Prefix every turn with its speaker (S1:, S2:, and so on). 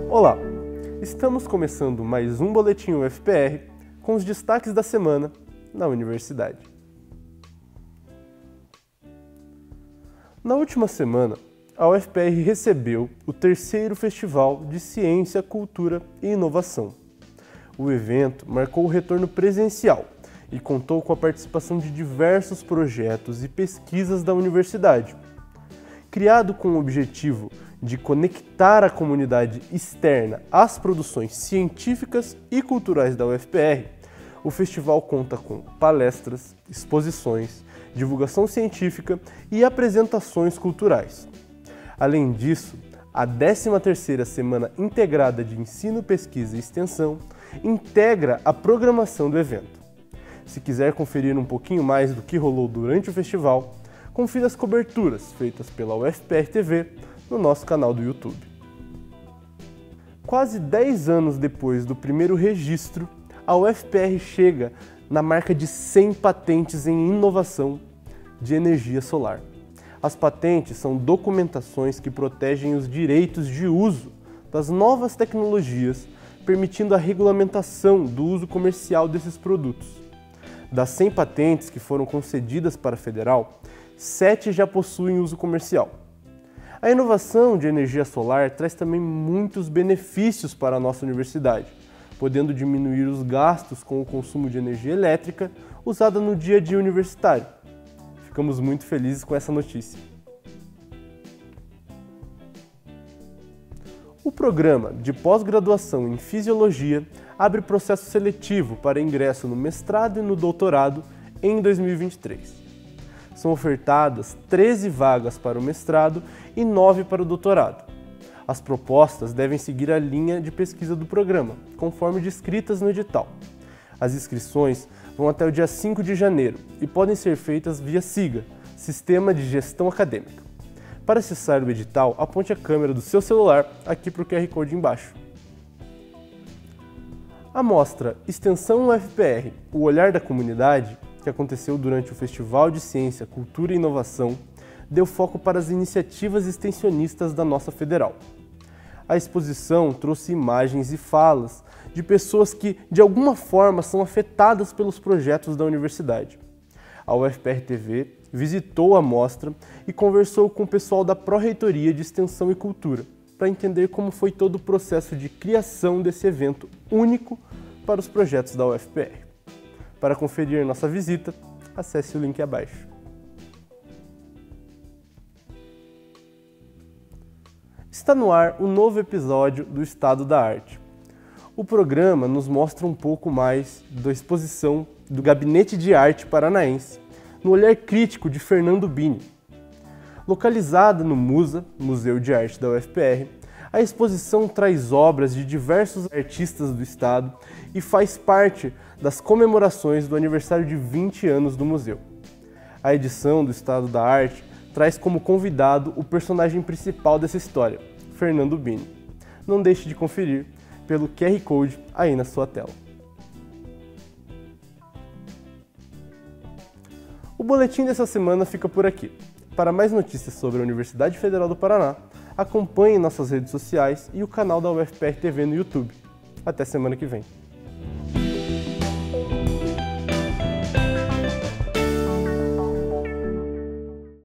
S1: Olá, estamos começando mais um Boletim UFPR com os destaques da semana na universidade. Na última semana, a UFPR recebeu o terceiro Festival de Ciência, Cultura e Inovação. O evento marcou o retorno presencial e contou com a participação de diversos projetos e pesquisas da universidade. Criado com o objetivo de conectar a comunidade externa às produções científicas e culturais da UFPR, o festival conta com palestras, exposições, divulgação científica e apresentações culturais. Além disso, a 13ª Semana Integrada de Ensino, Pesquisa e Extensão integra a programação do evento. Se quiser conferir um pouquinho mais do que rolou durante o festival, confira as coberturas feitas pela UFPR TV no nosso canal do YouTube. Quase 10 anos depois do primeiro registro, a UFPR chega na marca de 100 patentes em inovação de energia solar. As patentes são documentações que protegem os direitos de uso das novas tecnologias, permitindo a regulamentação do uso comercial desses produtos. Das 100 patentes que foram concedidas para a Federal, 7 já possuem uso comercial. A inovação de energia solar traz também muitos benefícios para a nossa universidade, podendo diminuir os gastos com o consumo de energia elétrica usada no dia a dia universitário. Ficamos muito felizes com essa notícia. O programa de pós-graduação em Fisiologia abre processo seletivo para ingresso no mestrado e no doutorado em 2023. São ofertadas 13 vagas para o mestrado e 9 para o doutorado. As propostas devem seguir a linha de pesquisa do programa, conforme descritas no edital. As inscrições vão até o dia 5 de janeiro e podem ser feitas via SIGA, Sistema de Gestão Acadêmica. Para acessar o edital, aponte a câmera do seu celular aqui para o QR Code embaixo. A mostra Extensão UFPR, o olhar da comunidade, que aconteceu durante o Festival de Ciência, Cultura e Inovação, deu foco para as iniciativas extensionistas da nossa federal. A exposição trouxe imagens e falas de pessoas que, de alguma forma, são afetadas pelos projetos da universidade. A UFPR TV visitou a mostra e conversou com o pessoal da Pró-Reitoria de Extensão e Cultura, para entender como foi todo o processo de criação desse evento único para os projetos da UFPR. Para conferir nossa visita, acesse o link abaixo. Está no ar o novo episódio do Estado da Arte. O programa nos mostra um pouco mais da exposição do Gabinete de Arte Paranaense, no olhar crítico de Fernando Bini. Localizada no MUSA, Museu de Arte da UFPR, a exposição traz obras de diversos artistas do estado e faz parte das comemorações do aniversário de 20 anos do museu. A edição do Estado da Arte traz como convidado o personagem principal dessa história, Fernando Bini. Não deixe de conferir pelo QR Code aí na sua tela. O boletim dessa semana fica por aqui. Para mais notícias sobre a Universidade Federal do Paraná, acompanhe nossas redes sociais e o canal da UFPR TV no YouTube. Até semana que vem.